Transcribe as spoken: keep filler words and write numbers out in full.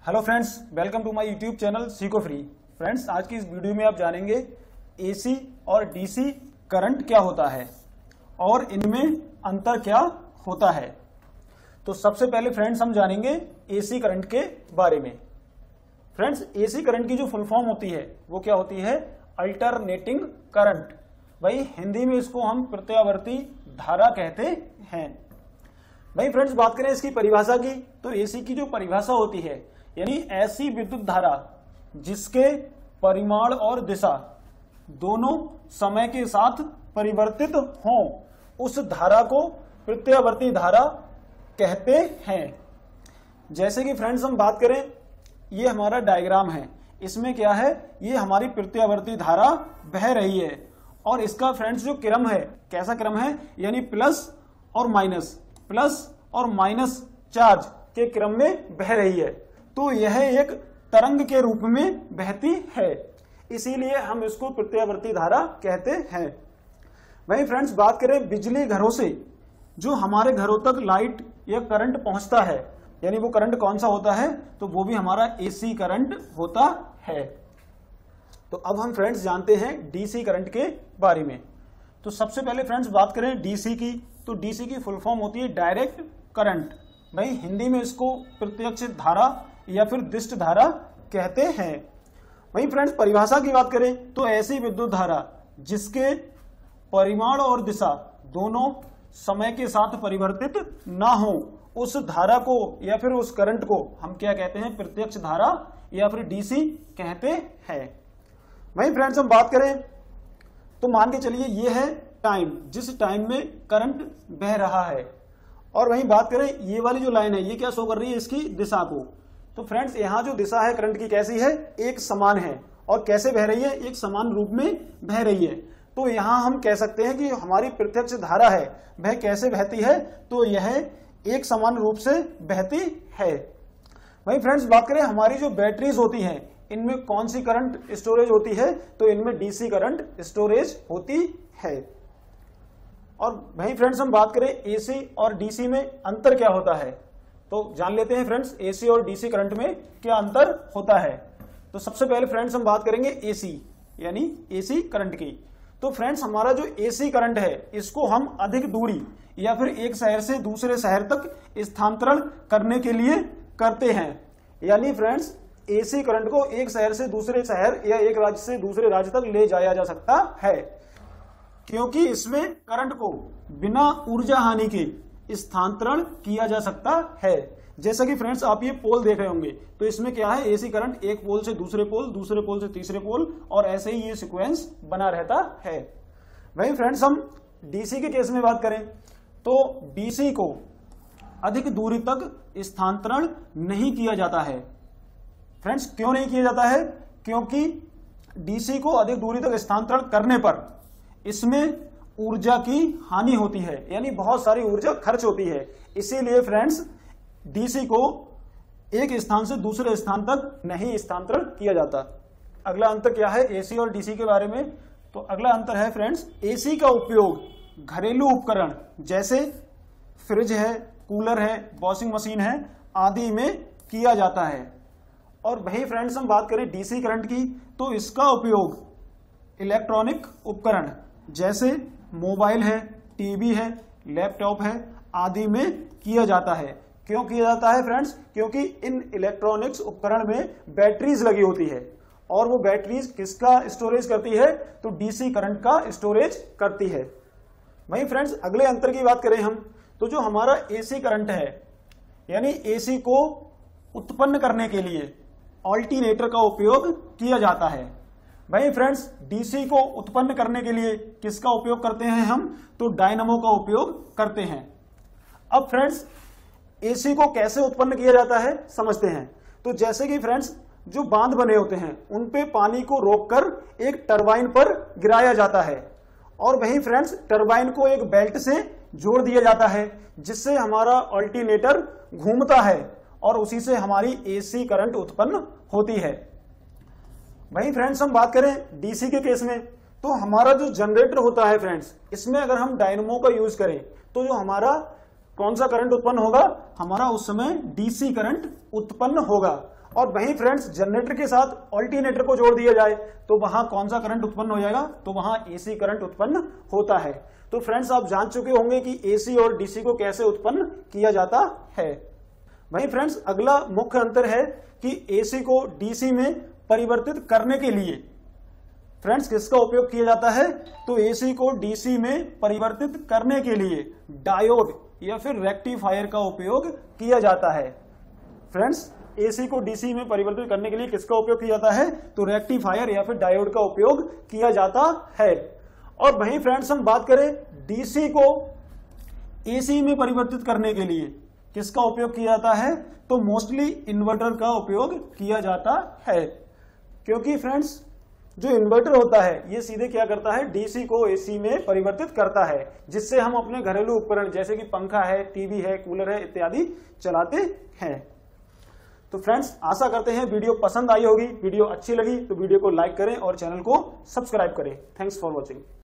Hello friends, welcome to my YouTube channel सीको free. Friends, आज की इस वीडियो में आप जानेंगे एसी और डीसी करंट क्या होता है और इनमें अंतर क्या होता है। तो सबसे पहले फ्रेंड्स हम जानेंगे एसी करंट के बारे में। फ्रेंड्स, एसी करंट की जो फुल फॉर्म होती है वो क्या होती है? Alternating current. भाई हिंदी में इसको हम प्रत्यावर्ती धारा कहते हैं। भाई फ्रेंड्स, बात करें इसकी परिभाषा की, तो एसी की जो परिभाषा होती है यानी ऐसी विद्युत धारा जिसके परिमाण और दिशा दोनों समय के साथ परिवर्तित हों, उस धारा को प्रत्यावर्ती धारा कहते हैं। जैसे कि फ्रेंड्स हम बात करें, ये हमारा डायग्राम है, इसमें क्या है? ये हमारी प्रत्यावर्ती धारा बह रही है और इसका फ्रेंड्स जो क्रम है, कैसा क्रम है? यानी प्लस और माइनस, प्लस और माइनस चार्ज के क्रम में बह रही है। तो यह एक तरंग के रूप में बहती है, इसीलिए हम इसको प्रत्यावर्ती धारा कहते हैं। वहीं फ्रेंड्स बात करें बिजली घरों से जो हमारे घरों तक लाइट या करंट पहुंचता है, यानी वो करंट कौन सा होता है? तो वो भी हमारा एसी करंट होता है। तो अब हम फ्रेंड्स जानते हैं डीसी करंट के बारे में। तो सबसे पहले फ्रेंड्स बात करें डीसी की, तो डीसी की फुल फॉर्म होती है डायरेक्ट करंट। भाई हिंदी में इसको प्रत्यक्ष धारा या फिर दिष्ट धारा कहते हैं। वहीं फ्रेंड्स परिभाषा की बात करें तो ऐसी विद्युत धारा जिसके परिमाण और दिशा दोनों समय के साथ परिवर्तित ना हो, उस धारा को या फिर उस करंट को हम क्या कहते हैं? प्रत्यक्ष धारा या फिर डीसी कहते हैं। वहीं फ्रेंड्स हम बात करें तो मान के चलिए ये है टाइम, जिस टाइम में करंट बह रहा है, और वहीं बात करें ये वाली जो लाइन है ये क्या शो कर रही है? इसकी दिशा को। तो फ्रेंड्स यहाँ जो दिशा है करंट की कैसी है? एक समान है। और कैसे बह रही है? एक समान रूप में बह रही है। तो यहाँ हम कह सकते हैं कि हमारी प्रत्यक्ष धारा है वह कैसे बहती है? तो यह एक समान रूप से बहती है। वहीं फ्रेंड्स बात करें हमारी जो बैटरीज होती हैं, इनमें कौन सी करंट स्टोरेज होती है? तो इनमें डीसी करंट स्टोरेज होती है। और वहीं फ्रेंड्स हम बात करें एसी और डीसी में अंतर क्या होता है, तो जान लेते हैं फ्रेंड्स एसी और डीसी करंट में क्या अंतर होता है। तो सबसे पहले फ्रेंड्स हम बात करेंगे एसी यानी एसी करंट की। तो फ्रेंड्स हमारा जो एसी करंट है इसको हम अधिक दूरी या फिर एक शहर से दूसरे शहर तक स्थानांतरण करने के लिए करते हैं। यानी फ्रेंड्स एसी करंट को एक शहर से दूसरे शहर या एक राज्य से दूसरे राज्य तक ले जाया जा सकता है, क्योंकि इसमें करंट को बिना ऊर्जा हानि के स्थानांतरण किया जा सकता है। जैसा कि फ्रेंड्स आप ये पोल देख रहे होंगे, तो इसमें क्या है? एसी करंट एक पोल से दूसरे पोल, दूसरे पोल से तीसरे पोल, और ऐसे ही ये सीक्वेंस बना रहता है। वहीं फ्रेंड्स हम डीसी के केस में बात करें तो डीसी को अधिक दूरी तक स्थानांतरण नहीं किया जाता है। फ्रेंड्स क्यों नहीं किया जाता है? क्योंकि डीसी को अधिक दूरी तक स्थानांतरण करने पर इसमें ऊर्जा की हानि होती है, यानी बहुत सारी ऊर्जा खर्च होती है। इसीलिए फ्रेंड्स डीसी को एक स्थान से दूसरे स्थान तक नहीं स्थानांतरण किया जाता। अगला अंतर क्या है एसी और डीसी के बारे में? तो अगला अंतर है फ्रेंड्स एसी का उपयोग घरेलू उपकरण जैसे फ्रिज है, कूलर है, वॉशिंग मशीन है आदि में किया जाता है। और वही फ्रेंड्स हम बात करें डीसी करंट की, तो इसका उपयोग इलेक्ट्रॉनिक उपकरण जैसे मोबाइल है, टीवी है, लैपटॉप है आदि में किया जाता है। क्यों किया जाता है फ्रेंड्स? क्योंकि इन इलेक्ट्रॉनिक्स उपकरण में बैटरीज लगी होती है, और वो बैटरीज किसका स्टोरेज करती है? तो डीसी करंट का स्टोरेज करती है। वहीं फ्रेंड्स अगले अंतर की बात करें हम, तो जो हमारा एसी करंट है यानी एसी को उत्पन्न करने के लिए ऑल्टरनेटर का उपयोग किया जाता है। भाई फ्रेंड्स डीसी को उत्पन्न करने के लिए किसका उपयोग करते हैं हम? तो डायनामो का उपयोग करते हैं। अब फ्रेंड्स एसी को कैसे उत्पन्न किया जाता है समझते हैं। तो जैसे कि फ्रेंड्स जो बांध बने होते हैं उन पे पानी को रोककर एक टरबाइन पर गिराया जाता है, और वहीं फ्रेंड्स टरबाइन को एक बेल्ट से जोड़ दिया जाता है, जिससे हमारा अल्टरनेटर घूमता है और उसी से हमारी एसी करंट उत्पन्न होती है। वहीं फ्रेंड्स हम बात करें डीसी के केस में, तो हमारा जो जनरेटर होता है फ्रेंड्स, इसमें अगर हम डायनामो का यूज करें तो जो हमारा कौन सा करंट उत्पन्न होगा? हमारा उस समय डीसी करंट उत्पन्न होगा। और वहीं फ्रेंड्स जनरेटर के साथ ऑल्टरनेटर को जोड़ दिया जाए तो वहां कौन सा करंट उत्पन्न हो जाएगा, तो वहां एसी करंट उत्पन्न होता है। तो फ्रेंड्स आप जान चुके होंगे कि एसी और डीसी को कैसे उत्पन्न किया जाता है। वहीं फ्रेंड्स अगला मुख्य अंतर है कि एसी को डीसी में परिवर्तित करने के लिए फ्रेंड्स किसका उपयोग किया जाता है, तो एसी को डीसी में परिवर्तित करने के लिए डायोड या फिर रेक्टिफायर का उपयोग किया जाता है। फ्रेंड्स एसी को डीसी में परिवर्तित करने के लिए किसका उपयोग किया जाता है, तो रेक्टिफायर या फिर डायोड का उपयोग किया जाता है। और वहीं फ्रेंड्स हम बात करें डीसी को एसी में परिवर्तित करने के लिए किसका उपयोग किया जाता है, तो मोस्टली इन्वर्टर का उपयोग किया जाता है। क्योंकि फ्रेंड्स जो इन्वर्टर होता है ये सीधे क्या करता है, डीसी को एसी में परिवर्तित करता है, जिससे हम अपने घरेलू उपकरण जैसे कि पंखा है, टीवी है, कूलर है इत्यादि चलाते हैं। तो फ्रेंड्स आशा करते हैं वीडियो पसंद आई होगी। वीडियो अच्छी लगी तो वीडियो को लाइक करें और चैनल को सब्सक्राइब करें। Thanks for watching.